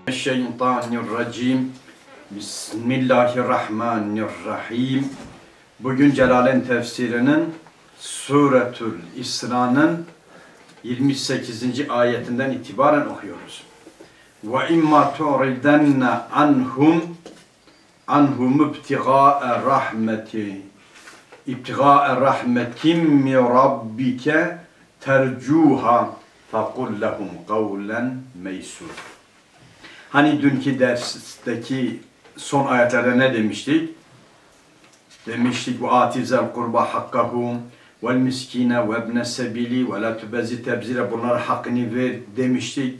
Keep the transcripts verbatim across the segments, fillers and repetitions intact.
Şeytanirracim. Bismillahirrahmanirrahim. Bugün Celalen tefsirinin Suretül İsra'nın yirmi sekizinci ayetinden itibaren okuyoruz. Ve imma tu'ridenne anhum anhum ibtigâ'e rahmeti ibtigâ'e rahmetim mi rabbike tercuha fekul lehum kavlen meysur. Hani dünkü dersteki son ayetlerde ne demiştik? Demiştik ve atizel kurba hakkahum vel miskine ve ibne sebili ve la tubezi tebzire, bunlara hakkını ver demiştik.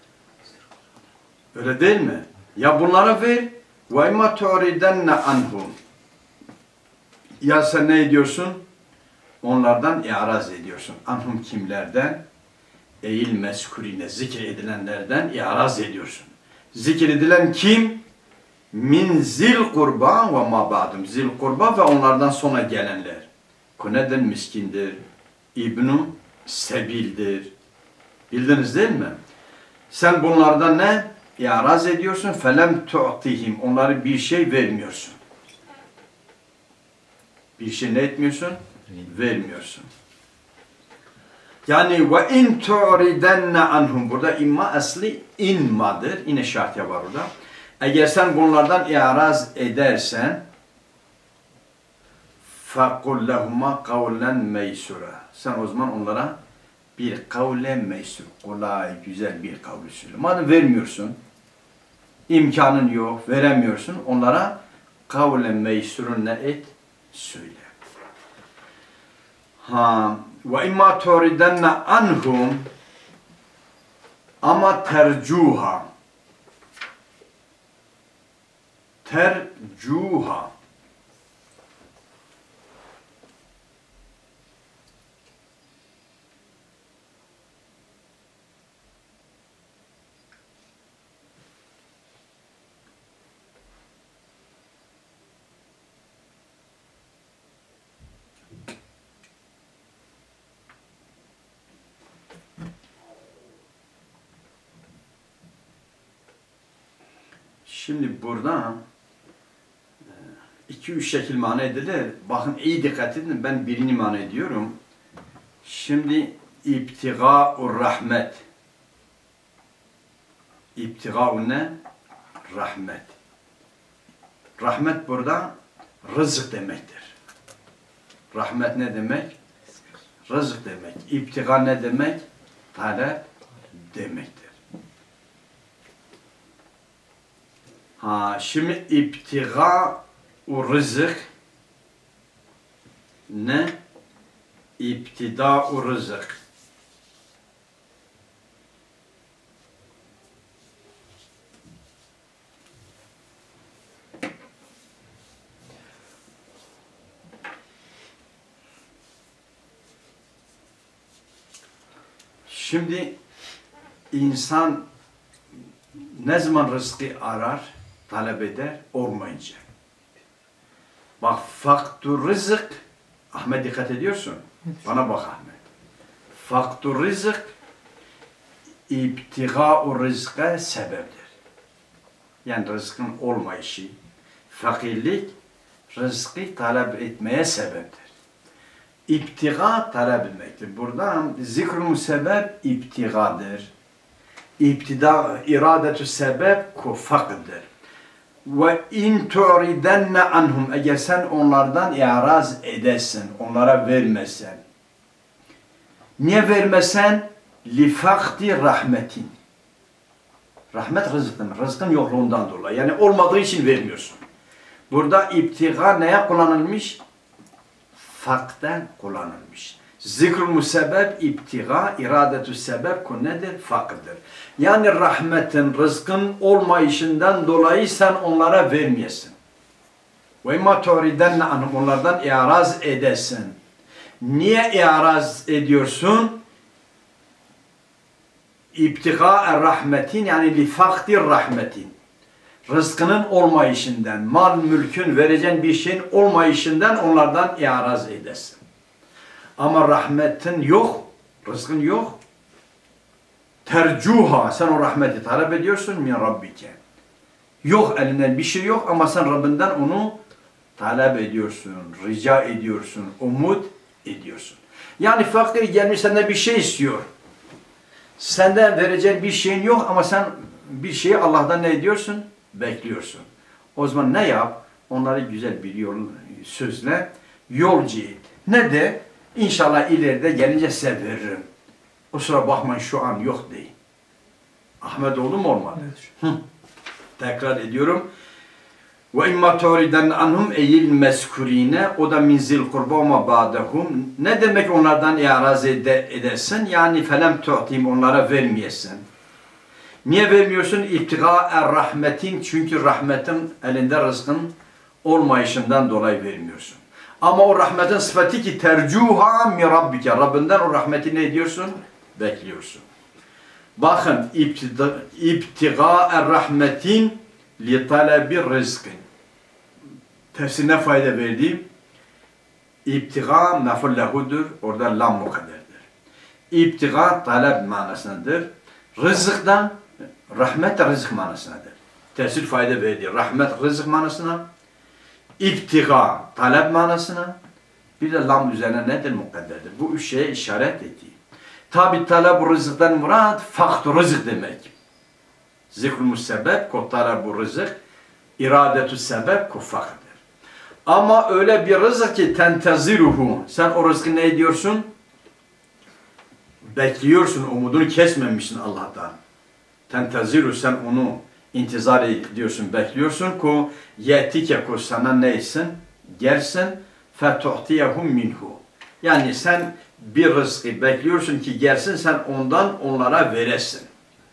Öyle değil mi? Ya bunlara ver ve imma tu'ridenne anhum. Ya sen ne ediyorsun? Onlardan i'raz ediyorsun. Anhum kimlerden? Eğil meskurine, zikredilenlerden i'raz ediyorsun. Zikredilen kim? Min zil kurba ve ma ba'dum. Zil kurba ve onlardan sonra gelenler. Kuneden miskindir. İbn-i Sebil'dir. Bildiniz değil mi? Sen bunlardan ne? İ'raz ediyorsun. Felem tu'tihim. Onlara bir şey vermiyorsun. Bir şey ne etmiyorsun? Vermiyorsun. Yani ve in tu'ridenne anhum. Burada imma asli inmadır. Yine şartya var orada. Eğer sen bunlardan i'raz edersen فَقُلْ لَهُمَا قَوْلًا مَيْسُورًا. Sen o zaman onlara bir kavle meysur, kolay, güzel bir kavle söyle. Madem vermiyorsun, imkanın yok, veremiyorsun, onlara kavle meysurun ne et? Söyle. Ha, ve imma tu'ridenne anhum ama tercuha tercuha Şimdi burada iki üç şekil mana edilir. Bakın iyi dikkat edin. Ben birini mana ediyorum. Şimdi ibtigâ'ur rahmet. İbtigâ'u ne? Rahmet. Rahmet burada rızık demektir. Rahmet ne demek? Rızık demek. İbtiga ne demek? Talep demektir. Ha, şimdi ibtigâ'u rızık ne? İbtidâ'u rızık. Şimdi insan ne zaman rızkı arar, talep eder, olmayınca. Bak, faktur rızık, Ahmet dikkat ediyorsun. Bana bak Ahmet. Faktur rızık, ibtigâ'u rızka sebeptir. Yani rızkın olmayışı, fakirlik, rızkı talep etmeye sebeptir. İbtiga talep etmektir. Burada zikrul sebep ibtigadır. İbtida, iradetü sebep kufakdır. Ve in tu'ridenne anhum. Eğer sen onlardan i'raz edersen, onlara vermesen. Niye vermesen? Li fakti rahmetin. Rahmet rızık demek. Rızkın yokluğundan dolayı. Yani olmadığı için vermiyorsun. Burada ibtiga neye kullanılmış? Fakten kullanılmış. Zikrul musebeb ibtiga, iradetü sebep ku nedir? Fakırdır. Yani rahmetin, rızkın olmayışından dolayı sen onlara vermeyesin. Ve imma tu'ridenne anhum, onlardan i'raz edesin. Niye i'raz ediyorsun? İbtiga rahmetin, yani li faktir rahmetin. Rızkının olmayışından, mal mülkün vereceğin bir şeyin olmayışından onlardan i'raz edesin. Ama rahmetin yok, rızkın yok. tercuha, sen o rahmeti talep ediyorsun min rabbike. Yok, elinden bir şey yok ama sen Rabbinden onu talep ediyorsun, rica ediyorsun, umut ediyorsun. Yani fakir gelmiş senden bir şey istiyor. Senden vereceğin bir şeyin yok ama sen bir şeyi Allah'tan ne ediyorsun? Bekliyorsun. O zaman ne yap? Onları güzel bir yol, sözle yolcu et. Ne de? İnşallah ileride gelince size veririm. O sıra bakmayın şu an yok deyin. Ahmet oldu mu olmadı? Evet. Tekrar ediyorum. Ve imma tu'riden anhum eyil meskurine, o da min zil kurba ma ba'dahum. Ne demek onlardan i'raz ede, edersin? Yani felem tu'tim, onlara vermeyesin. Niye vermiyorsun? İbtiga rahmetin, çünkü rahmetin elinde rızkın olmayışından dolayı vermiyorsun. Ama o rahmetin sıfatı ki tercuha mi rabbike, Rabbinden o rahmeti ne ediyorsun? Bekliyorsun. Bakın, ibtiga rahmetin li talebi rızkın. Tefsirine fayda verdiğim, İbtiga mef'ul lehudur, orada lam mukadderdir. İbtiga talep manasındadır. Rızıktan, rahmet de rızık manasındadır. Tefsir fayda verdiği, rahmet rızık manasına, İbtiga talep manasına, bir de lam üzerine nedir? Mukadderdir. Bu üç şeye işaret ettiği. Tabi talep rızıktan murad, faktu rızık demek. Zikrul müsebbep, ko talep rızık, iradetü sebep, ko faktır. Ama öyle bir rızık ki tenteziruhu, sen o rızkı ne ediyorsun? Bekliyorsun, umudunu kesmemişsin Allah'tan. Tenteziru, sen onu intizar ediyorsun, bekliyorsun ko yetike, ko sana neysin? Gelsin fetu'tiyehum minhu. Yani sen bir rızkı bekliyorsun ki gelsin, sen ondan onlara veresin.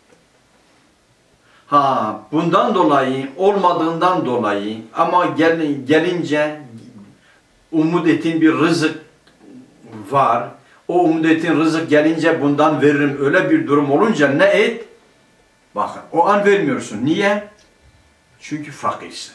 Ha, bundan dolayı, olmadığından dolayı ama gel, gelince umut ettiğin bir rızık var. O umut ettiğin rızık gelince bundan veririm. Öyle bir durum olunca ne et? Bakın, o an vermiyorsun. Niye? Çünkü fakirsin.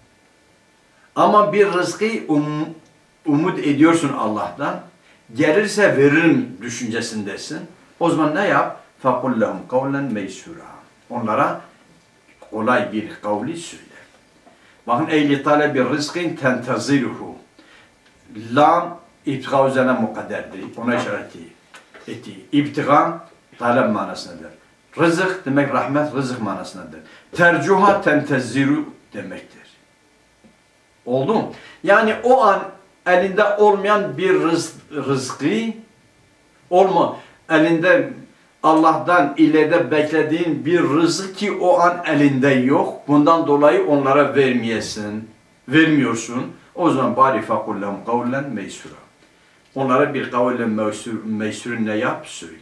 Ama bir rızkı um, umut ediyorsun Allah'tan. Gelirse veririm düşüncesindesin. O zaman ne yap? فَقُلْ لَهُمْ قَوْلًا مَيْسُورًا. Onlara kolay bir kavli söyle. Bakın, eyli talebi rızkın tenteziruhu. Lam, ibtiga üzerine mukadderdir. Ona işaret etti. İbtiga, talep manasındadır. Rızık demek rahmet, rızık manasındadır. Tercuha tenteziru demektir. Oldu mu? Yani o an elinde olmayan bir rız rızkı olma. Elinde Allah'tan ileride beklediğin bir rızık ki o an elinde yok. Bundan dolayı onlara vermeyesin. Vermiyorsun. O zaman bari fakullahum kavlen meysura. Onlara bir kavlen meysur, meysurun ne yap? Söyle.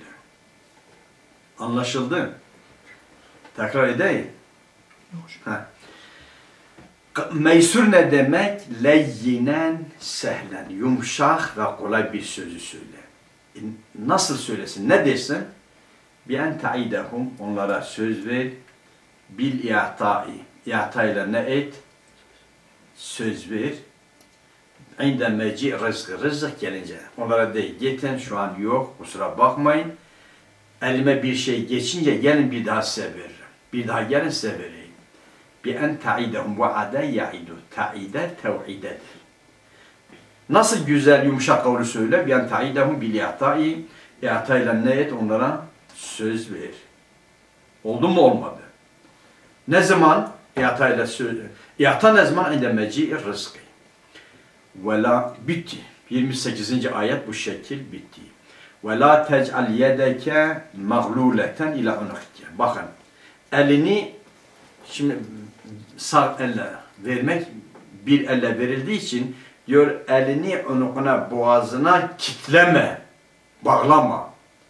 Anlaşıldı? Tekrar edeyim. Ha. Meysur ne demek? Leyyinen sehlen. Yumuşak ve kolay bir sözü söyle. Nasıl söylesin? Ne desin? Bi en ta'idehum, onlara söz ver. Bil i'ta'i. İ'ta'yla ne et? Söz ver. İnde meci rızkı. Rızık gelince. Onlara de getirin, şu an yok. Kusura bakmayın. Elime bir şey geçince gelin bir daha size veririm. Bir daha gelin size vereyim. Bi en ta'idehum va'ade ya'idu. Ta'ide tev'idedir. Nasıl güzel yumuşak kavlu söyle. Bi en ta'idehum bil i'ta'i. İ'ta'yla ne et? Onlara söz ver. Oldu mu olmadı? Ne zaman? İ'ta'yla söz. İ'ta ne zaman? İnde meci'i rızkı. Vela bitti. yirmi sekizinci ayet bu şekil bitti. Vela tec'al yedeke mağluleten ila unukike. Bakın, elini şimdi sağ elle vermek bir elle verildiği için diyor, elini unukuna, boğazına kitleme, bağlama.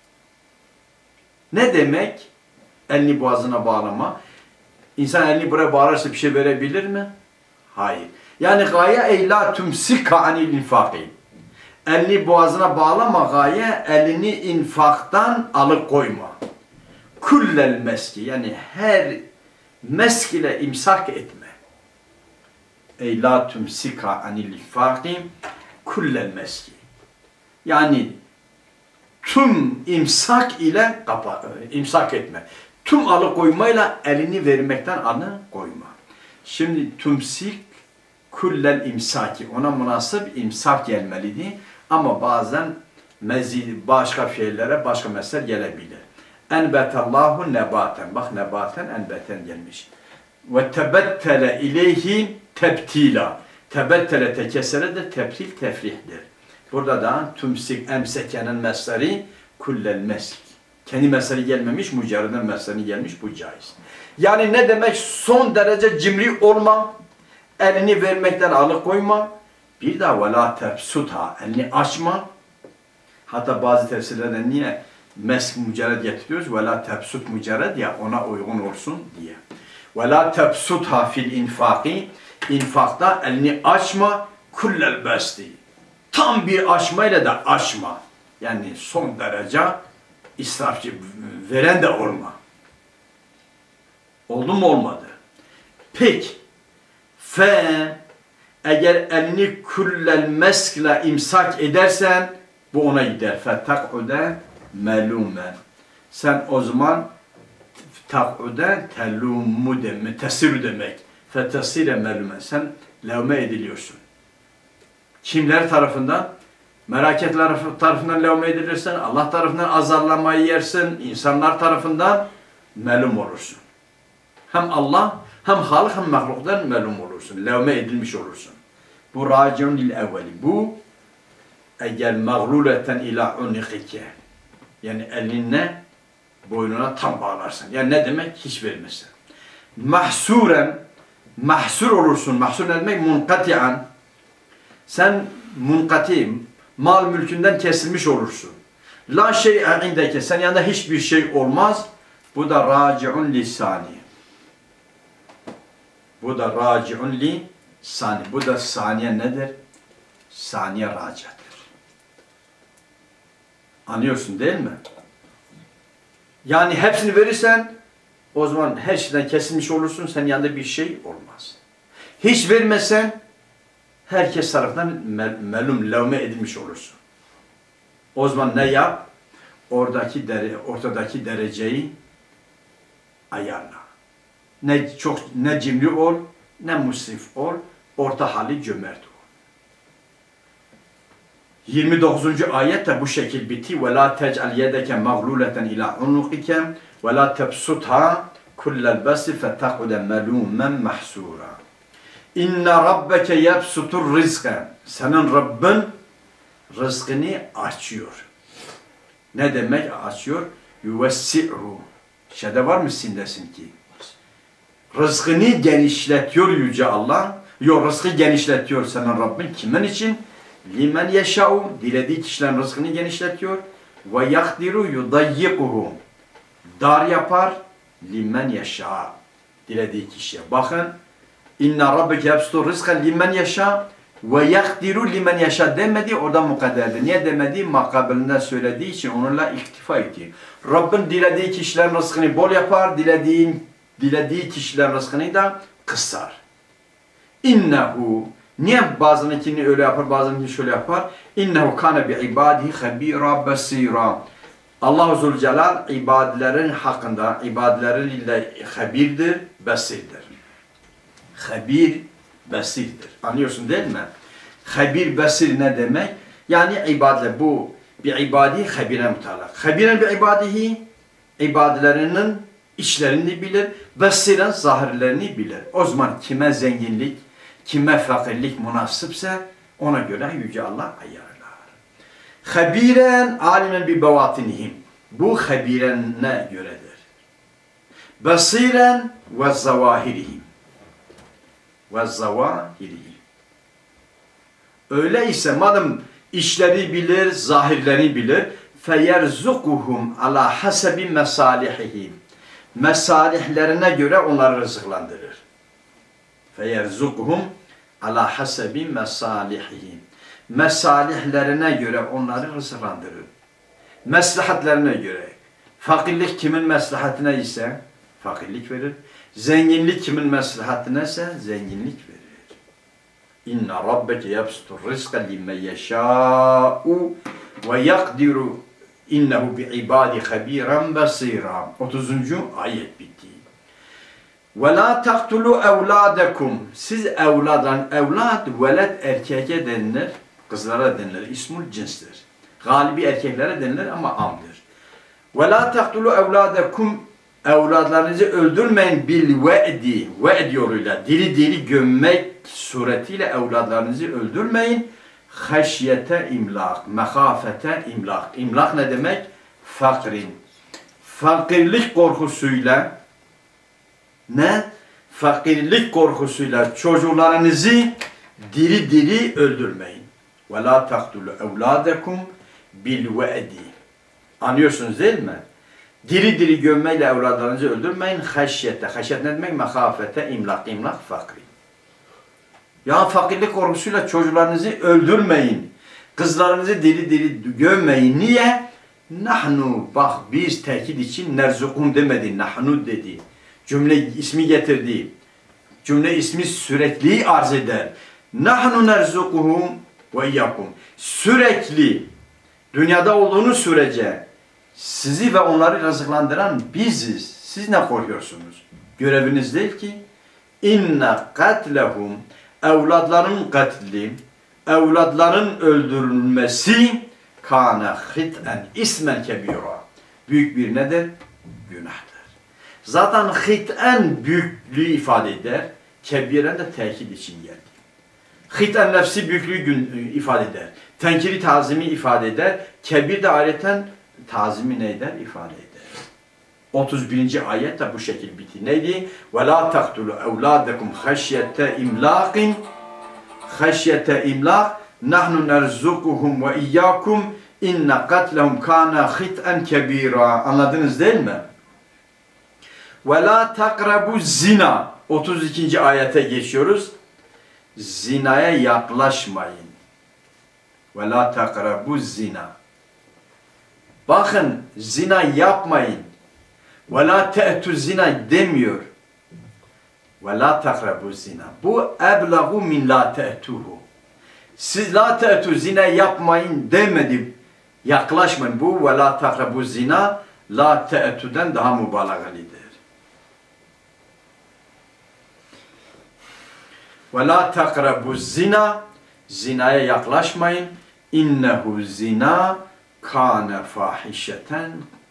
Ne demek? Elini boğazına bağlama. İnsan elini buraya bağlarsa bir şey verebilir mi? Hayır. Yani gaye ey la tumsika anil infaki. Elini boğazına bağlama, gaye elini infaktan alıkoyma. Kullel meski, yani her mesk ile imsak etme. Ey la tumsika anil infaki kullel meski. Yani tüm imsak ile kapa, imsak etme. Tüm alıkoymayla elini vermekten alıkoyma. Şimdi tümsik kullel imsaki, ona münasip imsak gelmeliydi. Ama bazen mezid, başka fiillere başka mesele gelebilir. Enbetallahu nebaten. Bak nebaten enbeten gelmiş. Ve tebettele ileyhi tebtila. Tebettele tekesere de tebtil tefrihdir. Burada da tümsik emsekenin mesleri kullel mesk. Kendi mesleri gelmemiş, mücerreden mesleri gelmiş, bu caiz. Yani ne demek? Son derece cimri olma, elini vermekten alıkoyma, bir daha ve la tebsutha, elini açma. Hatta bazı tefsirlerde niye mesk mücerred getiriyoruz? Ve la tebsut mücerred, ya ona uygun olsun diye. Ve la tebsutha fil infaki, infakta elini açma, kullel besti. Tam bir açmayla da açma. Yani son derece israfçı, veren de olma. Oldu mu olmadı? Peki, fe eğer elini kullel meskle imsak edersen bu ona gider. Fetak'ude melumen. Sen o zaman tak'ude tellumu demek, tesirü demek. Fetesire melumen. Sen levme ediliyorsun. Kimler tarafından? Meleketler tarafından levme edilirsen, Allah tarafından azarlamayı yersin, insanlar tarafından melum olursun. Hem Allah, hem halk, hem mahluktan melum olursun. Levme edilmiş olursun. Bu raciun lil evveli. Bu eğer mağluleten ila unikike. Yani elinle boynuna tam bağlarsın. Yani ne demek? Hiç vermesin. Mahsuren, mahsur olursun. Mahsur ne demek? Munkati'an. Sen munkati, mal mülkünden kesilmiş olursun. La şey'e indeke. Sen yanında hiçbir şey olmaz. Bu da raciun lisani. Bu da raciun li sani. Bu da saniye nedir? Saniye racadır. Anlıyorsun değil mi? Yani hepsini verirsen o zaman her şeyden kesilmiş olursun. Senin yanında bir şey olmaz. Hiç vermesen herkes tarafından mel melum, levme edilmiş olursun. O zaman ne yap? Oradaki dere, ortadaki dereceyi ayarla. Ne çok ne cimri ol, ne musrif ol, orta hali cömert ol. yirmi dokuzuncu ayet de bu şekil bitti. Ve la tec'al yedeke mağluleten ila unukike ve la tebsutha kullel basi fetakude melumen mahsura. İnne rabbeke yebsutur rizke. Senin Rabbin rızkını açıyor. Ne demek açıyor? Yuvessi'ru. Şeyde var mı sindesin ki? Rızkını genişletiyor Yüce Allah. Yok, rızkı genişletiyor senin Rabbin. Kimin için? Limen yeşâ'u. Dilediği kişilerin rızkını genişletiyor. Ve yakdiru yudayyikuhu. Dar yapar. Limen yeşâ. Dilediği kişiye. Bakın. İnne rabbeke yebsutur rizke limen yeşâ. Ve yakdiru limen yeşâ demedi. Orada mukadderdi. Niye demedi? Makabelinden söylediği için onunla iktifa etti. Rabbin dilediği kişilerin rızkını bol yapar. Dilediğin Dilediği kişilerin rızkını da kısar. İnnehu. Niye bazınkini öyle yapar, bazınkini şöyle yapar? İnnehu kâne bi ibâdihi habîrâ besîrâ. Allah-u Zülcelal ibadelerin hakkında, ibadileriyle habirdir, besirdir. Habir, besirdir. Anlıyorsun değil mi? Habir, besir ne demek? Yani ibadele bu bi ibâdihi habire mutalak. Habiren bi ibâdihi ibadilerinin işlerini bilir, besiren zahirlerini bilir. O zaman kime zenginlik, kime fakirlik münasipse ona göre Yüce Allah ayarlar. Habiren alimen bi bevatinihim. Bu habiren ne göredir? Besiren ve zavahirihim. Ve zavahirihim. Öyleyse madem işleri bilir, zahirlerini bilir, feyerzukuhum ala hasebi mesalihihim. Mesalihlerine göre onları rızıklandırır. Feyerzukuhum ala hasebi mesalihihim. Mesalihlerine göre onları rızıklandırır. Meslahatlerine göre. Fakirlik kimin meslahatine ise fakirlik verir. Zenginlik kimin meslahatine ise zenginlik verir. İnne rabbeke yebsutur rizqa limen yeşâ'u ve yakdiru. İnnehu bi ibadi habiran basira. otuzuncu ayet bitti. Ve la taqtulu evladakum. Siz evladan, evlad, veled erkeke denilir, kızlara denilir. İsmul cinstir. Galibi erkeklere denilir ama amdır. Ve la taqtulu evladakum. Evladlarınızı öldürmeyin bil ve'di. Ve'd yoluyla, diri diri gömmek suretiyle evladlarınızı öldürmeyin. Haşyete imlak, mehafete imlak. İmlak ne demek? Fakrin. Fakirlik korkusuyla ne? Fakirlik korkusuyla çocuklarınızı diri diri öldürmeyin. Ve la taqtulu evladakum bil ve'di. Anlıyorsunuz değil mi? Diri diri gömmeyle evladlarınızı öldürmeyin. Haşyete. Haşyet ne demek? Mehafete imlak. İmlak fakri. Ya fakirlik korkusuyla çocuklarınızı öldürmeyin. Kızlarınızı diri diri gömmeyin. Niye? Nahnu. Bak biz tekit için nerzukum demedi. Nahnu dedi. Cümle ismi getirdi. Cümle ismi sürekli arz eder. Nahnu nerzukuhum ve iyyakum. Sürekli dünyada olduğunuz sürece sizi ve onları rızıklandıran biziz. Siz ne korkuyorsunuz? Göreviniz değil ki. İnne katlehum. Evladların katli, evladların öldürülmesi kana hit'en ismen kebira. Büyük bir nedir? Günahtır. Zaten hit'en büyüklüğü ifade eder. Kebiren de tekit için geldi. Hit'en nefsi büyüklüğü ifade eder. Tenkiri tazimi ifade eder. Kebir de ayrıca tazimi ne eder? İfade eder. otuz birinci ayet de bu şekilde bitti. Neydi? وَلَا تَقْتُلُوا اَوْلَادَكُمْ خَشْيَةَ اِمْلَاقٍ خَشْيَةَ اِمْلَاقٍ نَحْنُ نَرْزُقُهُمْ وَاِيَّاكُمْ اِنَّ قَتْلَهُمْ كَانَ خِطْءًا كَب۪يرًا. Anladınız değil mi? وَلَا تَقْرَبُوا zina. otuz ikinci ayete geçiyoruz. Zinaya yaklaşmayın. وَلَا تَقْرَبُوا zina. Bakın zina yapmayın. وَلَا تَأْتُوا zina demiyor. وَلَا تَقْرَبُوا zina. Bu اَبْلَغُ مِنْ لَا تَأْتُوهُ. Siz la te'tu zina yapmayın demedi. Yaklaşmayın. Bu وَلَا تَقْرَبُوا zina la te'tu'den daha mübalağalidir. وَلَا تَقْرَبُوا zina. Zinaya yaklaşmayın. İnnehu zina kâne fahişeten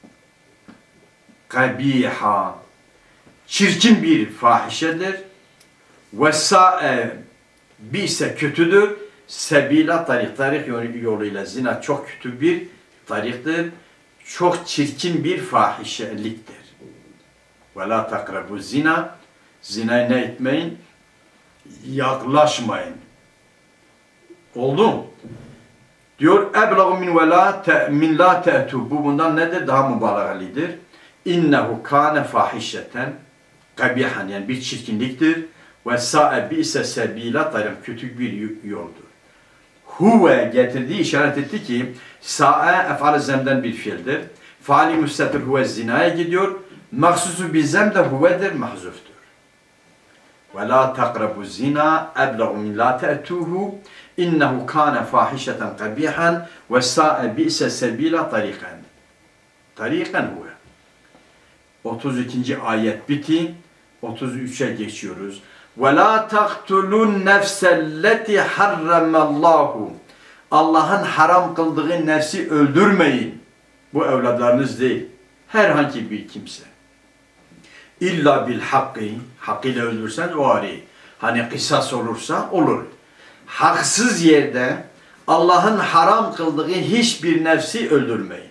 kabiha. Çirkin bir fahişedir. Ve sa'e bise kötüdür. Sebila tarik. Tarik yoluyla zina çok kötü bir tariktir. Çok çirkin bir fahişeliktir. Ve la takrabu zina. Zinayı ne etmeyin? Yaklaşmayın. Oldu mu? Diyor eblagu min ve la te, min la te'tu. Bu bundan nedir? Daha mübalağalidir. İnnehu kâne fahişeten kabihan, yani bir çirkinliktir. Ve sa'e bi'se sebila tarik, kötü bir yoldur. Huve getirdiği işaret etti ki sa'e ef'al-i zemden bir fiildir. Faali müstetir huve zinaya gidiyor. Mahsusu bir zem de huvedir, mahzuftur. Ve la takrabu zina eblagu min la te'tuhu innehu kâne fahişeten kabihan ve sa'e bi'se sebila tarikan. Tarikan huve. otuz ikinci ayet biti. otuz üçe geçiyoruz. وَلَا تَقْتُلُوا النَّفْسَ الَّتِي حَرَّمَ اللّٰهُ. Allah'ın haram kıldığı nefsi öldürmeyin. Bu evlatlarınız değil. Herhangi bir kimse. İlla bil hakkı. Hakkıyla öldürsen o ayrı. Hani kısas olursa olur. Haksız yerde Allah'ın haram kıldığı hiçbir nefsi öldürmeyin.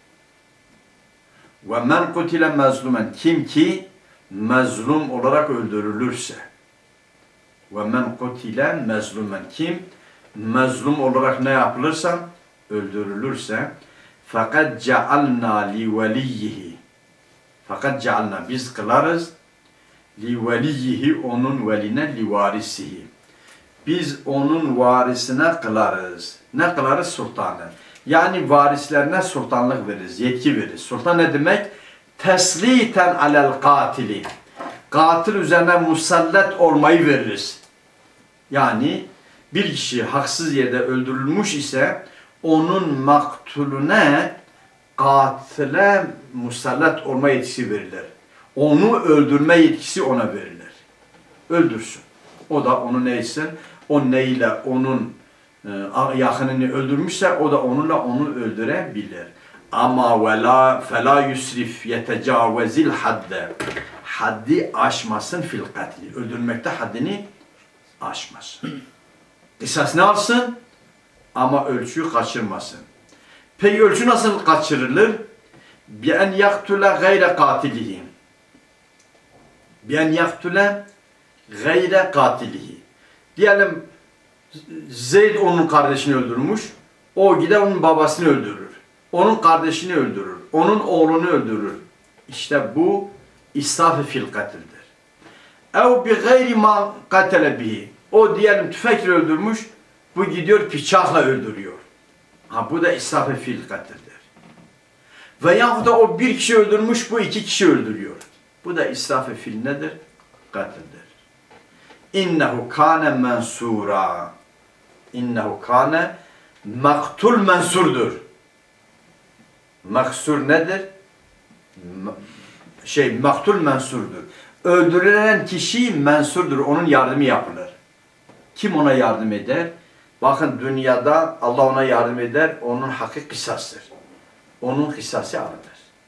وَمَنْ قُتِلَ مَزْلُمًا. Kim ki mazlum olarak öldürülürse. وَمَنْ قُتِلَ مَزْلُمًا. Kim mazlum olarak ne yapılırsa öldürülürse. fakat cealna li veliyhi. Fakat cealna biz kılarız li veliyhi, onun veline, li varisihi. Biz onun varisine kılarız. Ne kılarız? Sultanı. Yani varislerine sultanlık veririz, yetki veririz. Sultan ne demek? Tesliten alel katili. Katil üzerine musallat olmayı veririz. Yani bir kişi haksız yerde öldürülmüş ise onun maktulüne katile musallat olma yetkisi verilir. Onu öldürme yetkisi ona verilir. Öldürsün. O da onu neyse, o neyle onun e, yakınını öldürmüşse o da onunla onu öldürebilir. Ama vela fela yusrif yetecavvezil hadde. Haddi aşmasın fil katli. Öldürmekte haddini aşmasın. Kısas ne alsın? Ama ölçüyü kaçırmasın. Peki ölçü nasıl kaçırılır? Bien yaktule gayre katilihi. Bien yaktule gayre katilihi. Diyelim Zeyd onun kardeşini öldürmüş. O gider onun babasını öldürür. Onun kardeşini öldürür. Onun oğlunu öldürür. İşte bu israf-ı fil katildir. Ev bi gayri ma katele bihi. O diyelim tüfekle öldürmüş. Bu gidiyor bıçakla öldürüyor. Ha bu da israf-ı fil katildir. Veyahut da o bir kişi öldürmüş, bu iki kişi öldürüyor. Bu da israf-ı fil nedir? Katildir. İnnehu kâne mensura. İnnehu kâne maktul mensurdur. Maksur nedir? Şey, maktul mensurdur. Öldürülen kişi mensurdur. Onun yardımı yapılır. Kim ona yardım eder? Bakın dünyada Allah ona yardım eder. Onun hakkı kısastır. Onun kısası alınır.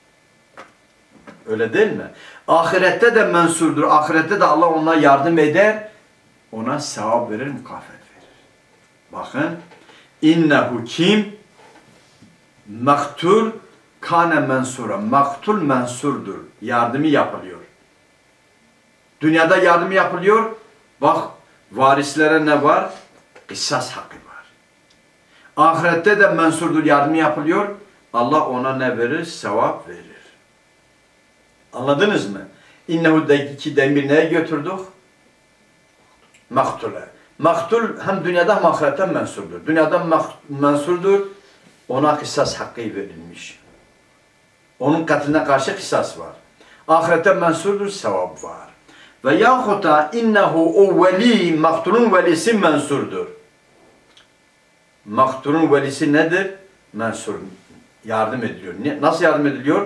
Öyle değil mi? Ahirette de mensurdur. Ahirette de Allah ona yardım eder. Ona sevap verir, mükafat verir. Bakın. İnnehu kim? Maktul kâne mensura. Maktul mensurdur. Yardımı yapılıyor. Dünyada yardımı yapılıyor. Bak varislere ne var? Kısas hakkı var. Ahirette de mensurdur. Yardımı yapılıyor. Allah ona ne verir? Sevap verir. Anladınız mı? İnnehu'daki demir neye götürdük? Maktule. Maktul hem dünyada hem ahirette mensurdur. Dünyada mensurdur. Ona kısas hakkı verilmiş. Onun katiline karşı kısas var. Ahirette mensurdur, sevap var. Ve yahut da innehu o veli, maktulun velisi mensurdur. Maktulun velisi nedir? Mensur. Yardım ediliyor. Nasıl yardım ediliyor?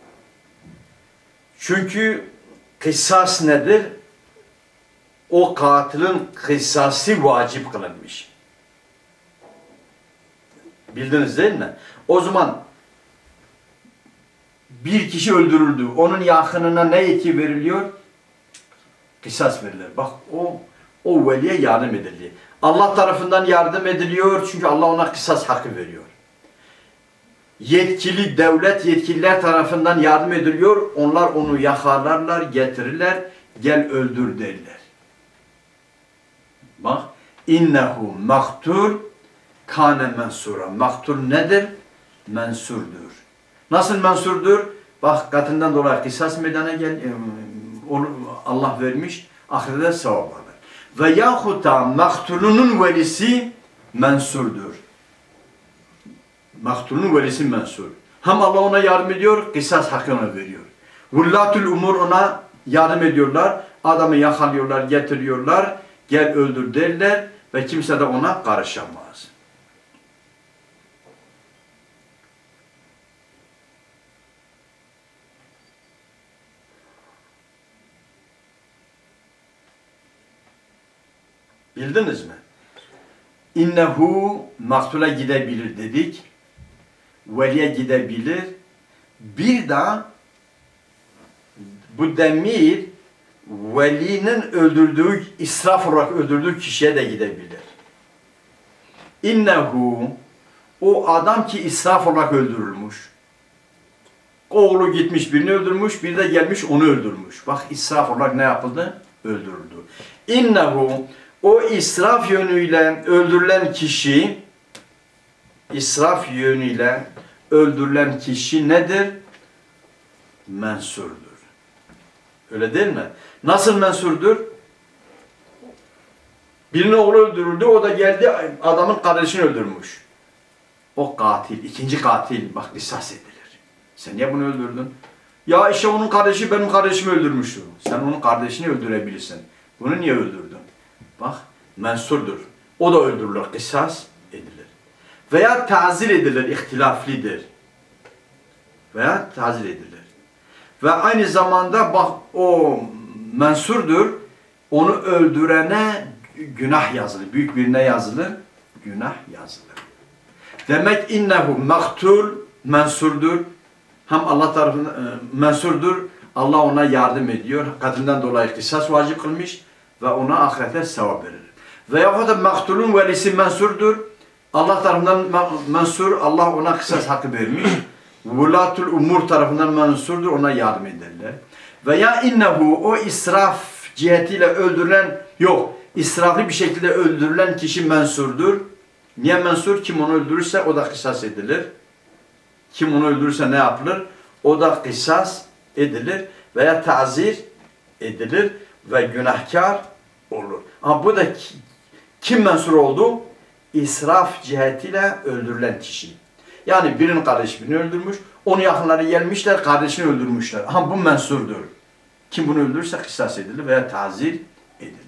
Çünkü kısas nedir? O katilin kısası vacip kılınmış. Bildiniz değil mi? O zaman bir kişi öldürüldü. Onun yakınına ne yetki veriliyor? Kısas verilir. Bak o o veliye yardım ediliyor. Allah tarafından yardım ediliyor çünkü Allah ona kısas hakkı veriyor. Yetkili devlet yetkililer tarafından yardım ediliyor. Onlar onu yakalarlar, getirirler, gel öldür derler. Bak innehu maktul kâne mensura. Maktul nedir? Mensurdur. Nasıl mensurdur? Bak katından dolayı kısas meydana gel, Allah vermiş, ahirete sevap alır. Ve yahut da maktulunun velisi mensurdur. Maktulunun velisi mensur. Hem Allah ona yardım ediyor, kısas hakkını veriyor. Vullatul umur ona yardım ediyorlar. Adamı yakalıyorlar, getiriyorlar. Gel öldür derler ve kimse de ona karışamaz. Bildiniz mi? İnnehu maktula gidebilir dedik. Veliye gidebilir. Bir de bu demir velinin öldürdüğü, israf olarak öldürdüğü kişiye de gidebilir. İnnehu o adam ki israf olarak öldürülmüş. Oğlu gitmiş birini öldürmüş, bir de gelmiş onu öldürmüş. Bak israf olarak ne yapıldı? Öldürüldü. İnnehu o israf yönüyle öldürülen kişi, israf yönüyle öldürülen kişi nedir? Mensurdur. Öyle değil mi? Nasıl mensurdur? Birinin oğlu öldürüldü, o da geldi adamın kardeşini öldürmüş. O katil, ikinci katil, bak kısas edilir. Sen niye bunu öldürdün? Ya işte onun kardeşi benim kardeşimi öldürmüştü. Sen onun kardeşini öldürebilirsin. Bunu niye öldürdün? Bak mensurdur. O da öldürülür, kısas edilir. Veya tazir edilir, ihtilaflidir. veya tazir edilir. Ve aynı zamanda bak o mensurdur. Onu öldürene günah yazılır. Büyük birine yazılır. Günah yazılır. Demek innehu maktul mensurdur. Hem Allah tarafından e, mensurdur. Allah ona yardım ediyor. Katilden dolayı kısas vacip kılmış ve ona ahirete sevap verir. Veya da maktulun velisi mensurdur. Allah tarafından mensur, Allah ona kısas hakkı vermiş. Vulatul umur tarafından mensurdur, ona yardım ederler. Veya innehu o israf cihetiyle öldürülen, yok, israflı bir şekilde öldürülen kişi mensurdur. Niye mensur? Kim onu öldürürse o da kısas edilir. Kim onu öldürürse ne yapılır? O da kısas edilir veya tazir edilir ve günahkar olur. Ama bu da kim mensur oldu? İsraf cihetiyle öldürülen kişi. Yani birinin kardeşi birini öldürmüş, onun yakınları gelmişler, kardeşini öldürmüşler. Ama bu mensurdur. Kim bunu öldürürse kısas edilir veya tazir edilir.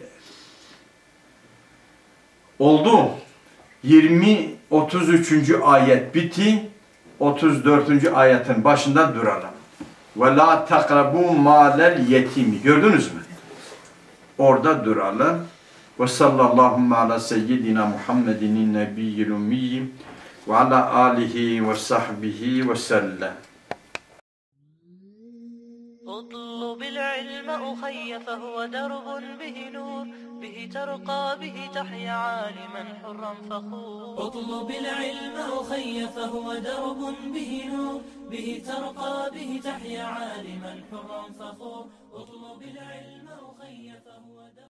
Oldu. yirmi otuz üçüncü ayet bitti. otuz dördüncü ayetin başında duralım. Ve la takrabu malel yetimi. Gördünüz mü? Orada duralım. Ve sallallahu ala seyyidina Muhammedin nebiyyil ummiyyim ve ala alihi ve sahbihi ve sellem. اطلب العلم أخي فهو درب به نور به ترقى به تحيا عالما حرا فخور اطلب العلم أخي فهو درب به نور به ترقى به تحيا عالما حرا فخور اطلب العلم أخي فهو درب